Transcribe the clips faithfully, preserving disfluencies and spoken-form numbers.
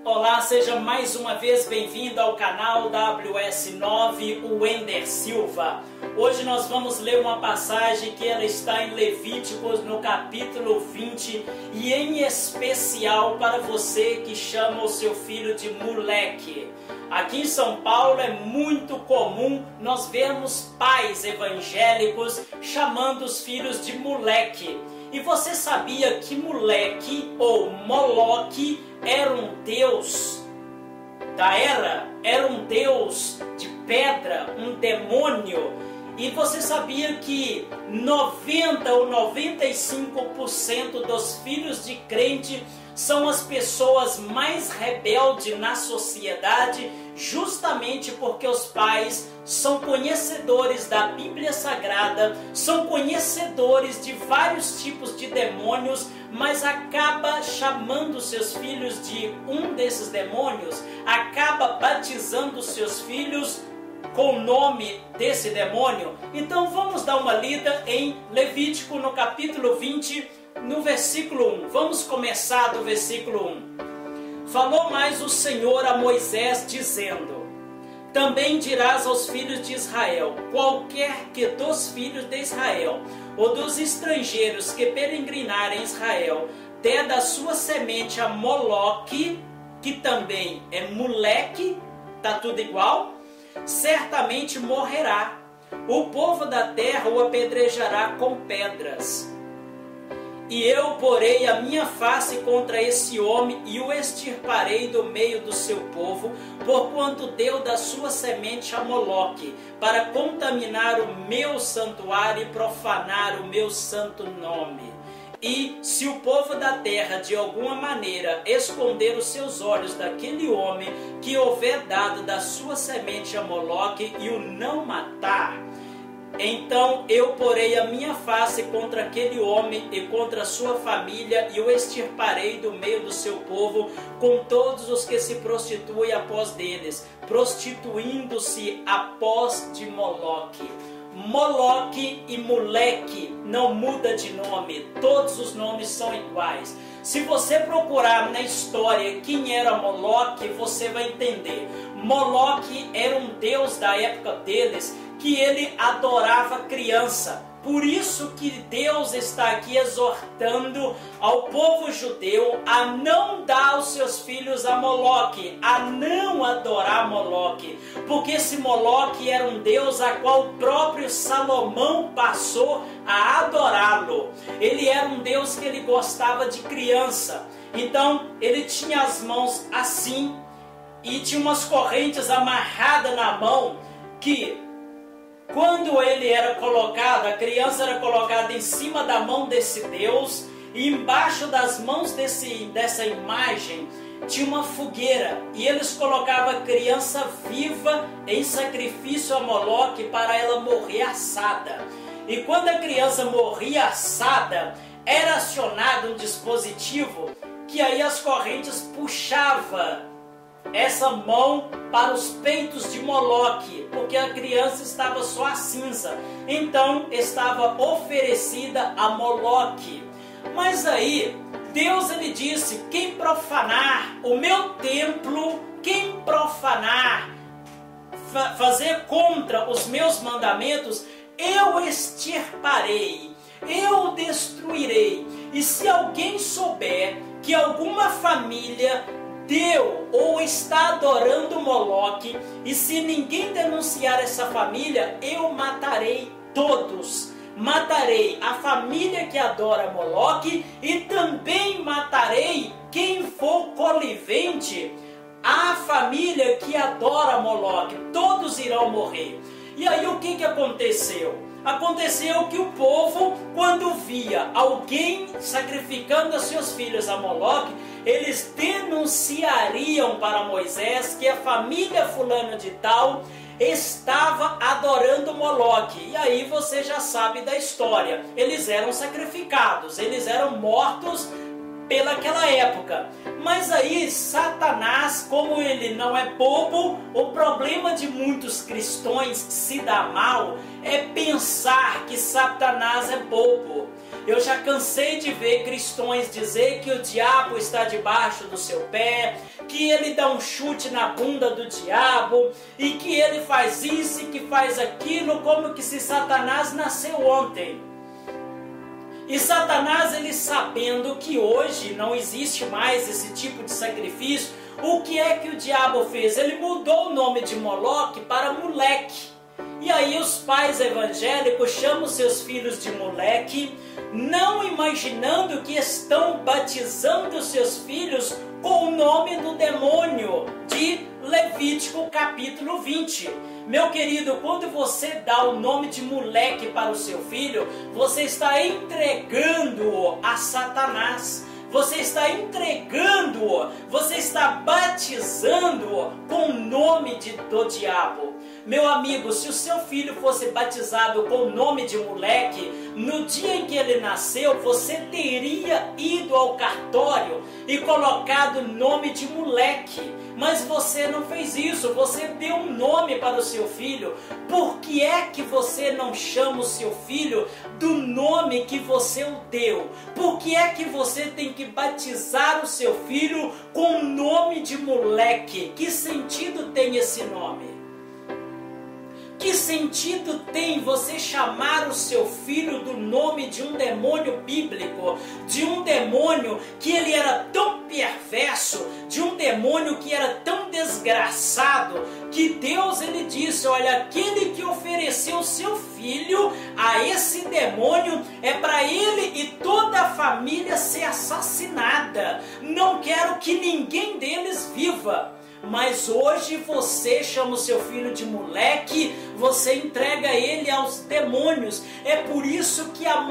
Olá, seja mais uma vez bem-vindo ao canal W S nove, o Wender Silva. Hoje nós vamos ler uma passagem que ela está em Levíticos, no capítulo vinte, e em especial para você que chama o seu filho de moleque. Aqui em São Paulo é muito comum nós vermos pais evangélicos chamando os filhos de moleque. E você sabia que moleque ou Moloque era um deus da era? Era um deus de pedra, um demônio. E você sabia que noventa ou noventa e cinco por cento dos filhos de crente são as pessoas mais rebeldes na sociedade, justamente porque os pais são conhecedores da Bíblia Sagrada, são conhecedores de vários tipos de demônios, mas acaba chamando seus filhos de um desses demônios, acaba batizando seus filhos com o nome desse demônio. Então vamos dar uma lida em Levítico no capítulo vinte, no versículo um. Vamos começar do versículo um. Falou mais o Senhor a Moisés, dizendo: também dirás aos filhos de Israel: qualquer que dos filhos de Israel ou dos estrangeiros que peregrinarem em Israel der da sua semente a Moloque, que também é moleque, tá tudo igual, certamente morrerá. O povo da terra o apedrejará com pedras. E eu porei a minha face contra esse homem e o extirparei do meio do seu povo, porquanto deu da sua semente a Moloque, para contaminar o meu santuário e profanar o meu santo nome. E se o povo da terra de alguma maneira esconder os seus olhos daquele homem que houver dado da sua semente a Moloque e o não matar, então eu porei a minha face contra aquele homem e contra a sua família e o extirparei do meio do seu povo, com todos os que se prostituem após deles, prostituindo-se após de Moloque. Moloque e moleque não muda de nome, todos os nomes são iguais. Se você procurar na história quem era Moloque, você vai entender. Moloque era um deus da época deles, que ele adorava criança. Por isso que Deus está aqui exortando ao povo judeu a não dar aos seus filhos a Moloque, a não adorar Moloque, porque esse Moloque era um deus a qual o próprio Salomão passou a adorá-lo. Ele era um deus que ele gostava de criança, então ele tinha as mãos assim e tinha umas correntes amarradas na mão que, quando ele era colocado, a criança era colocada em cima da mão desse Deus, e embaixo das mãos desse, dessa imagem tinha uma fogueira, e eles colocavam a criança viva em sacrifício a Moloque para ela morrer assada. E quando a criança morria assada, era acionado um dispositivo que aí as correntes puxavam essa mão para os peitos de Moloque, porque a criança estava só a cinza, então estava oferecida a Moloque. Mas aí Deus ele disse: quem profanar o meu templo, quem profanar, fa fazer contra os meus mandamentos, eu extirparei, eu destruirei. E se alguém souber que alguma família deu ou está adorando Moloque, e se ninguém denunciar essa família, eu matarei todos. Matarei a família que adora Moloque e também matarei quem for conivente à família que adora Moloque. Todos irão morrer. E aí o que que aconteceu? Aconteceu que o povo, quando via alguém sacrificando os seus filhos a Moloque, eles denunciariam para Moisés que a família fulano de tal estava adorando Moloque. E aí você já sabe da história. Eles eram sacrificados, eles eram mortos pelaquela época. Mas aí Satanás, como ele não é bobo, o problema de muitos cristãos se dá mal é pensar que Satanás é bobo. Eu já cansei de ver cristãos dizer que o diabo está debaixo do seu pé, que ele dá um chute na bunda do diabo, e que ele faz isso e que faz aquilo, como que se Satanás nasceu ontem. E Satanás, ele sabendo que hoje não existe mais esse tipo de sacrifício, o que é que o diabo fez? Ele mudou o nome de Moloque para Moleque. E aí os pais evangélicos chamam seus filhos de moleque, não imaginando que estão batizando seus filhos com o nome do demônio de Levítico capítulo vinte. Meu querido, quando você dá o nome de moleque para o seu filho, você está entregando-o a Satanás. Você está entregando-o, você está batizando-o com o nome de, do diabo. Meu amigo, se o seu filho fosse batizado com o nome de moleque, no dia em que ele nasceu, você teria ido ao cartório e colocado o nome de moleque. Mas você não fez isso, você deu um nome para o seu filho. Por que é que você não chama o seu filho do nome que você o deu? Por que é que você tem que batizar o seu filho com o nome de moleque? Que sentido tem esse nome? Que sentido tem você chamar o seu filho do nome de um demônio bíblico, de um demônio que ele era tão perverso, de um demônio que era tão desgraçado, que Deus ele disse, olha, aquele que ofereceu seu filho a esse demônio é para ele e toda a família ser assassinada. Não quero que ninguém deles viva. Mas hoje você chama o seu filho de moleque, você entrega ele aos demônios. É por isso que a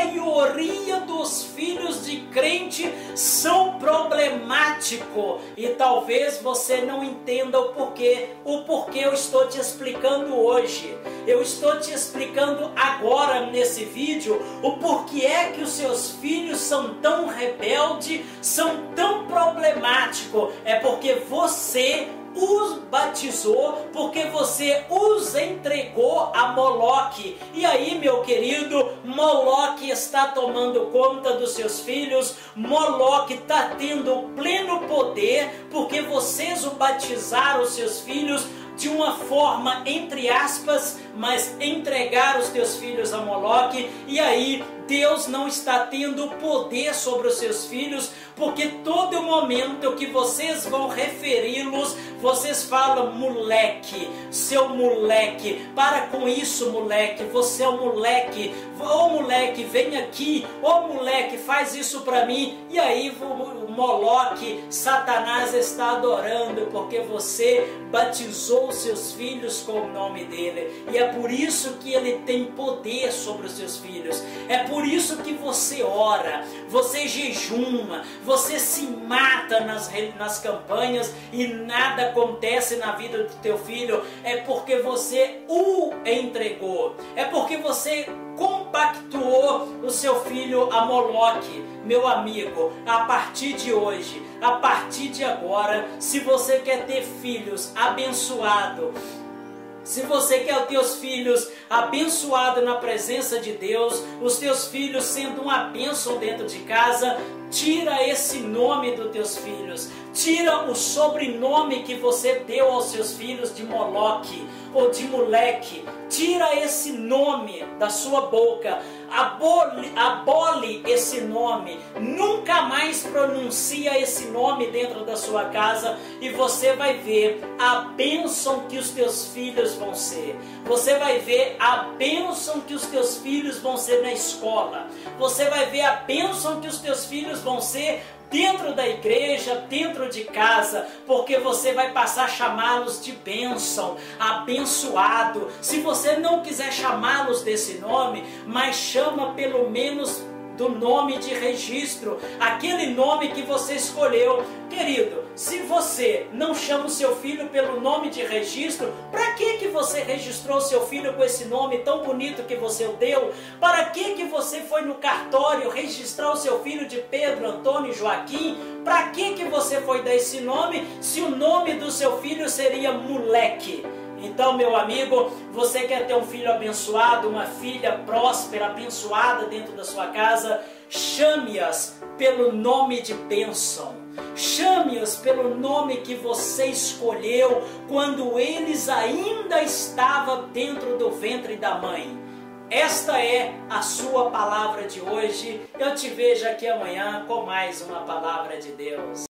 maioria dos filhos de crente são problemáticos. E talvez você não entenda o porquê. O porquê eu estou te explicando hoje. Eu estou te explicando agora nesse vídeo o porquê é que os seus filhos são tão rebeldes, são tão problemáticos. É porque você os batizou, porque você os entregou a Moloque. E aí, meu querido, Moloque está tomando conta dos seus filhos. Moloque está tendo pleno poder, porque vocês o batizaram, os seus filhos, de uma forma, entre aspas, mas entregar os teus filhos a Moloque. E aí Deus não está tendo poder sobre os seus filhos, porque todo momento que vocês vão referi-los, vocês falam moleque, seu moleque, para com isso moleque, você é um moleque, ô moleque vem aqui, ô moleque faz isso para mim. E aí o Moloque, Satanás está adorando, porque você batizou seus filhos com o nome dele. E é por isso que ele tem poder sobre os seus filhos. É por isso que você ora, você jejuma, você se mata nas, nas campanhas e nada acontece na vida do teu filho. É porque você o entregou. É porque você compactuou o seu filho a Moloque. Meu amigo, a partir de hoje, a partir de agora, se você quer ter filhos abençoados, se você quer os teus filhos abençoados na presença de Deus, os teus filhos sendo uma bênção dentro de casa, tira esse nome dos teus filhos, tira o sobrenome que você deu aos seus filhos de Moloque ou de moleque, tira esse nome da sua boca, abole, abole esse nome, nunca mais pronuncia esse nome dentro da sua casa, e você vai ver a bênção que os teus filhos vão ser. Você vai ver a bênção que os teus filhos vão ser na escola. Você vai ver a bênção que os teus filhos vão ser dentro da igreja, dentro de casa, porque você vai passar a chamá-los de bênção, abençoado. Se você não quiser chamá-los desse nome, mas chama pelo menos do nome de registro, aquele nome que você escolheu. Querido, se você não chama o seu filho pelo nome de registro, para que que você registrou seu filho com esse nome tão bonito que você deu? Para que que você foi no cartório registrar o seu filho de Pedro, Antônio e Joaquim? Para que que você foi dar esse nome se o nome do seu filho seria moleque? Então, meu amigo, você quer ter um filho abençoado, uma filha próspera, abençoada dentro da sua casa? Chame-as pelo nome de bênção. Chame-as pelo nome que você escolheu quando eles ainda estavam dentro do ventre da mãe. Esta é a sua palavra de hoje. Eu te vejo aqui amanhã com mais uma palavra de Deus.